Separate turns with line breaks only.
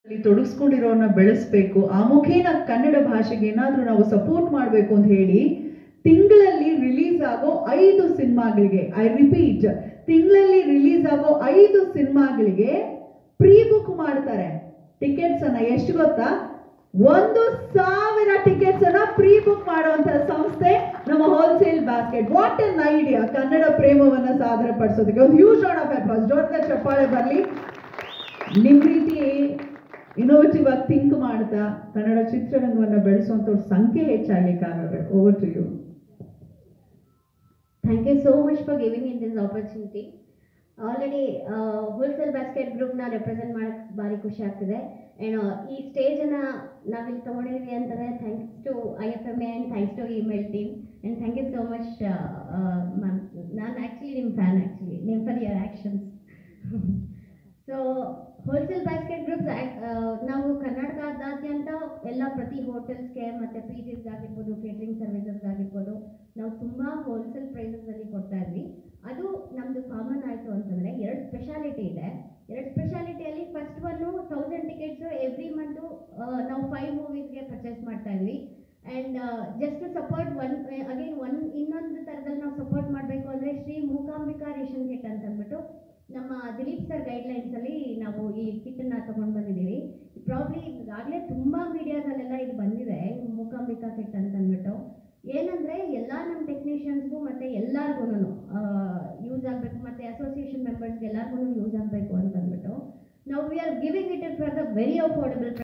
ತೊಡಗಿಸ್ಕೊಂಡಿರೋನ್ನ ಬೆಳೆಸಬೇಕು, ಆ ಮುಖೇನ ಕನ್ನಡ ಭಾಷೆಗೆ ಏನಾದ್ರೂ ನಾವು ಸಪೋರ್ಟ್ ಮಾಡಬೇಕು ಅಂತ ಹೇಳಿ ತಿಂಗಳಲ್ಲಿ ರಿಲೀಸ್ ಆಗೋ 5 ಸಿನಿಮಾಗಳಿಗೆ, ಐ ರಿಪೀಟ್, ತಿಂಗಳಲ್ಲಿ ರಿಲೀಸ್ ಆಗೋ 5 ಸಿನಿಮಾಗಳಿಗೆ ಪ್ರೀ ಬುಕ್ ಮಾಡ್ತಾರೆ. ಟಿಕೆಟ್ಸ್ ಅನ್ನ ಎಷ್ಟು ಗೊತ್ತಾ? 1,000 ಟಿಕೆಟ್ಸ್ ಅನ್ನ ಪ್ರೀ ಬುಕ್ ಮಾಡುವಂತ ಸಂಸ್ಥೆ ನಮ್ಮ wholesale basket. What an idea! Kannada ಪ್ರೇಮವನ್ನ ಸಾದರ ಪಡಿಸೋದಕ್ಕೆ ಒಂದು ಹ್ಯೂಜ್ ರೌಂಡ್ ಆಫ್ ಅಪ್ಲಾಸ್, ಜೋರದ ಚಪ್ಪಾಳೆ ಬರಲಿ. ನಿಮ್ ರೀತಿ ಇನ್ನೋವೇಟಿವ್ ಆಗಿ ಥಿಂಕ್ ಮಾಡ್ತಾ ಕನ್ನಡ ಚಿತ್ರರಂಗವನ್ನು ಬೆಳೆಸುವಂತವ್ರ ಸಂಖ್ಯೆ ಹೆಚ್ಚಾಗಲಿಕ್ಕಾಗಬೇಕು. Over to you.
Thank you so much for giving me this opportunity. Already wholesale basket ಗ್ರೂಪ್ನ ರೆಪ್ರೆಸೆಂಟ್ ಮಾಡಕ್ಕೆ ಭಾರಿ ಖುಷಿ ಆಗ್ತಿದೆ. ಆ್ಯಂಡ್ ಈ ಸ್ಟೇಜನ್ನು ನಾವಿಲ್ಲಿ ತೊಗೊಂಡಿದ್ದೀವಿ ಅಂತಂದರೆ thanks to IFMA and thanks to email team. And thank you so much ma'am. ನಾನು ಆ್ಯಕ್ಚುಲಿ ನಿಮ್ಮ ಫ್ಯಾನ್, ನಿಮ್ಮ for your actions. So wholesale basket groups ನಾವು ಕರ್ನಾಟಕದಾದ್ಯಂತ ಎಲ್ಲ ಪ್ರತಿ ಹೋಟೆಲ್ಸ್ಗೆ ಮತ್ತು PGsಗಾಗಿರ್ಬೋದು, ಕೇಟ್ರಿಂಗ್ ಸರ್ವಿಸಸ್ಗಾಗಿರ್ಬೋದು, ನಾವು ತುಂಬ ಹೋಲ್ಸೇಲ್ ಪ್ರೈಸಸಲ್ಲಿ ಕೊಡ್ತಾ ಇದ್ವಿ. ಅದು ನಮ್ಮದು ಕಾಮನ್ ಆಯಿತು ಅಂತಂದರೆ 2 ಸ್ಪೆಷಾಲಿಟಿ ಇದೆ. 2 ಸ್ಪೆಷಾಲಿಟಿಯಲ್ಲಿ first one 1000 tickets every month ನಾವು 5 ಮೂವೀಸ್ಗೆ ಪರ್ಚೇಸ್ ಮಾಡ್ತಾ ಇದ್ವಿ. ಆ್ಯಂಡ್ ಜಸ್ಟ್ ಸಪೋರ್ಟ್ ಇನ್ನೊಂದು ಥರದಲ್ಲಿ ನಾವು ಸಪೋರ್ಟ್ ಮಾಡಬೇಕು ಅಂದರೆ ಶ್ರೀ ಮೂಕಾಂಬಿಕಾ ರೇಷನ್ ಕಿಟ್ ಅಂತ ಅಂದ್ಬಿಟ್ಟು ನಮ್ಮ ದಿಲೀಪ್ ಸರ್ ಗೈಡ್ಲೈನ್ಸಲ್ಲಿ ನಾವು ಈ ಕಿಟ್ಟನ್ನು ತೊಗೊಂಡು ಬಂದಿದ್ದೀವಿ. ಪ್ರಾಬ್ಲಿ ಈಗಾಗಲೇ ತುಂಬ ಮೀಡಿಯಾದಲ್ಲೆಲ್ಲ ಇದು ಬಂದಿದೆ, ಮೂಕಾಂಬಿಕಾ ಕಿಟ್ ಅಂತ ಅಂದ್ಬಿಟ್ಟು. ಏನಂದರೆ ಎಲ್ಲ ನಮ್ಮ ಟೆಕ್ನಿಷಿಯನ್ಸ್ಗೂ ಮತ್ತು ಎಲ್ಲರಿಗೂ ಯೂಸ್ ಆಗಬೇಕು, ಮತ್ತು ಅಸೋಸಿಯೇಷನ್ ಮೆಂಬರ್ಸ್ಗೆ ಎಲ್ಲರಿಗೂ ಯೂಸ್ ಆಗಬೇಕು ಅಂತಂದ್ಬಿಟ್ಟು ನಾವು we are giving it for the very affordable